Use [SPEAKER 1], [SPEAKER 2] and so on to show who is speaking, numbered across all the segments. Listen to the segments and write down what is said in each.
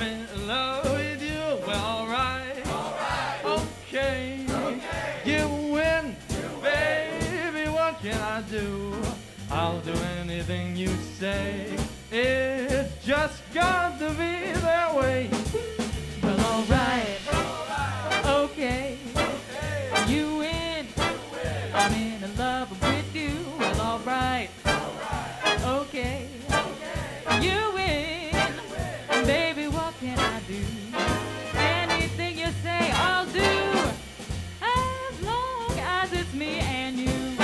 [SPEAKER 1] in love with you. Well, alright. Okay. You win. Baby, what can I do? I'll do anything you say. It's just got to be that way. Well, alright. Okay. You win. I'm in love with you. Well, alright. Okay. You win. Baby, what can I do? Anything you say, I'll do. As long as it's me and you.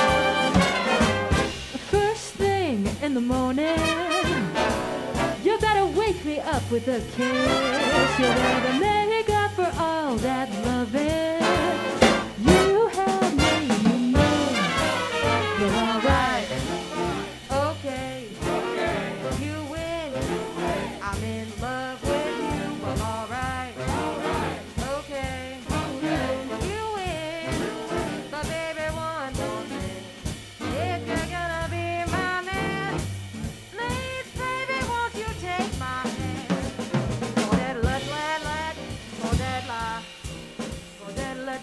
[SPEAKER 1] First thing in the morning, you better wake me up with a kiss. You better make up for all that loving. You have me, you know. You're alright. Okay. You win. I'm in love with you. Well, alright. Okay. You win. But baby, one more thing. If you're gonna be my man, please, baby, won't you take my hand? Oh, that let, oh, that lie. Oh, that let,